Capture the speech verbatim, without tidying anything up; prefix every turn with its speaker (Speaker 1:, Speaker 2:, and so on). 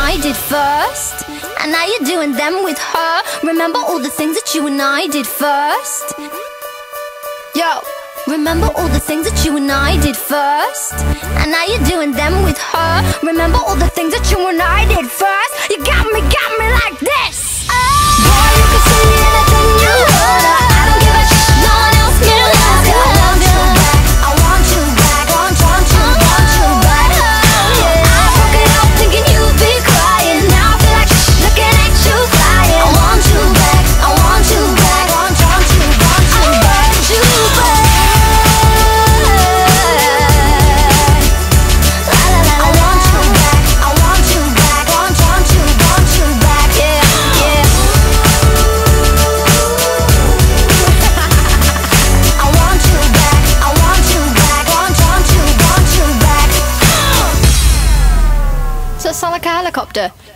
Speaker 1: I did first, and now you're doing them with her. Remember all the things that you and I did first. Yo, remember all the things that you and I did first, and now you're doing them with her. Remember all the things that you and I did first. You got me, got me like this. Oh. Boy, you can see anything you wanna. I don't give a shit, no one else can have you. I want you back, I want you back, want, want you, want you back. Yeah. I broke it up thinking you'd be crying. Now I feel like shit, looking at you flying. I want you back, I want you back, want, want you, want you back. You back. Does that sound like a helicopter?